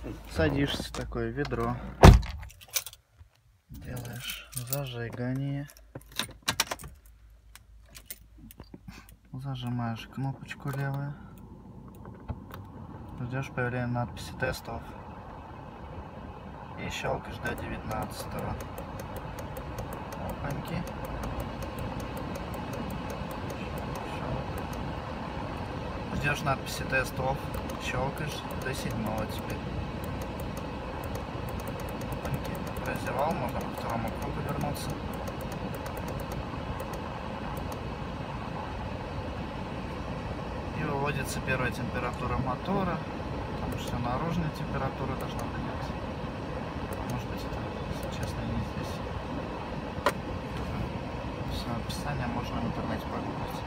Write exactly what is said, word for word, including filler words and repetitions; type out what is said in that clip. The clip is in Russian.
Садишься в такое ведро. Делаешь зажигание. Зажимаешь кнопочку левую. Ждешь появления надписи тестов. И щелкаешь до девятнадцатого. Опаньки. Ждешь надписи тестов. Щелкаешь до седьмого теперь. Опаньки. Прозевал, можно по второму кругу вернуться. И выводится первая температура мотора. Потому что наружная температура должна быть. Может быть, это, если честно, не здесь. Все описание можно в интернете погуглить.